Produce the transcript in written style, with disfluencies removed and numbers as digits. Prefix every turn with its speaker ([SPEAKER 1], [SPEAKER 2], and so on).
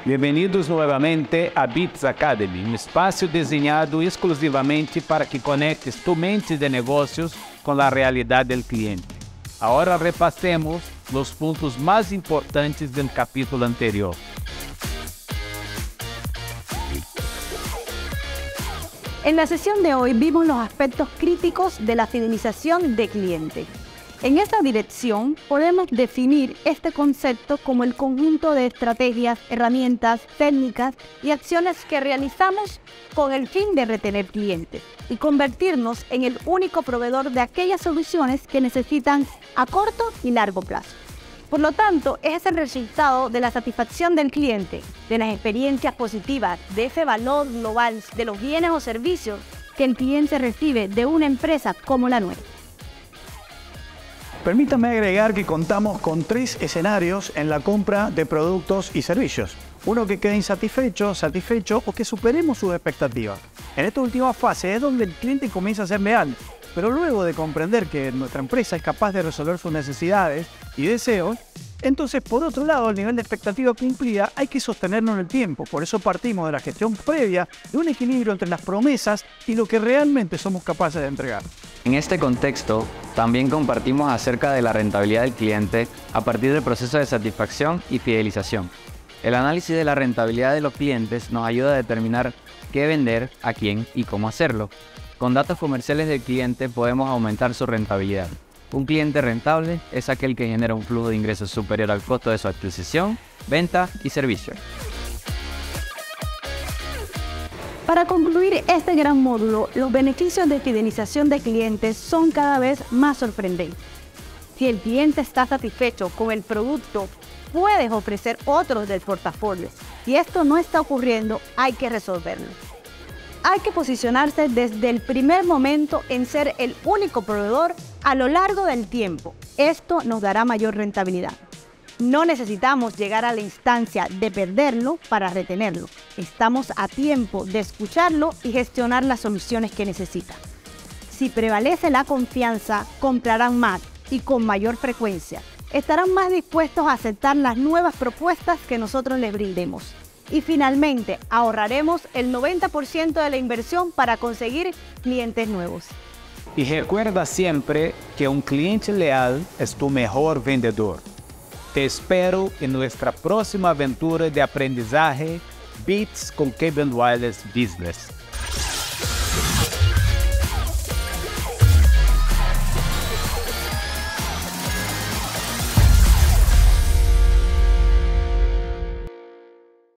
[SPEAKER 1] Bem-vindos novamente a Bits Academy, um espaço desenhado exclusivamente para que conectes tu mente de negócios com a realidade do cliente. Agora repassemos os pontos mais importantes do capítulo anterior.
[SPEAKER 2] En la sesión de hoy vimos los aspectos críticos de la fidelización de cliente. En esta dirección podemos definir este concepto como el conjunto de estrategias, herramientas, técnicas y acciones que realizamos con el fin de retener clientes y convertirnos en el único proveedor de aquellas soluciones que necesitan a corto y largo plazo. Por lo tanto, es el resultado de la satisfacción del cliente, de las experiencias positivas, de ese valor global de los bienes o servicios que el cliente recibe de una empresa como la nuestra.
[SPEAKER 3] Permítame agregar que contamos con 3 escenarios en la compra de productos y servicios. Uno que quede insatisfecho, satisfecho o que superemos sus expectativas. En esta última fase es donde el cliente comienza a ser leal, pero luego de comprender que nuestra empresa es capaz de resolver sus necesidades y deseos, entonces por otro lado el nivel de expectativa cumplida hay que sostenerlo en el tiempo. Por eso partimos de la gestión previa de un equilibrio entre las promesas y lo que realmente somos capaces de entregar.
[SPEAKER 4] En este contexto, también compartimos acerca de la rentabilidad del cliente a partir del proceso de satisfacción y fidelización. El análisis de la rentabilidad de los clientes nos ayuda a determinar qué vender, a quién y cómo hacerlo. Con datos comerciales del cliente podemos aumentar su rentabilidad. Un cliente rentable es aquel que genera un flujo de ingresos superior al costo de su adquisición, venta y servicio.
[SPEAKER 2] Para concluir este gran módulo, los beneficios de fidelización de clientes son cada vez más sorprendentes. Si el cliente está satisfecho con el producto, puedes ofrecer otros del portafolio. Si esto no está ocurriendo, hay que resolverlo. Hay que posicionarse desde el primer momento en ser el único proveedor a lo largo del tiempo. Esto nos dará mayor rentabilidad. No necesitamos llegar a la instancia de perderlo para retenerlo. Estamos a tiempo de escucharlo y gestionar las soluciones que necesita. Si prevalece la confianza, comprarán más y con mayor frecuencia. Estarán más dispuestos a aceptar las nuevas propuestas que nosotros les brindemos. Y finalmente, ahorraremos el 90% de la inversión para conseguir clientes nuevos.
[SPEAKER 1] E recuerda sempre que um cliente leal é tu mejor vendedor. Te espero em nossa próxima aventura de aprendizagem Bits com Kevin Wireless Business.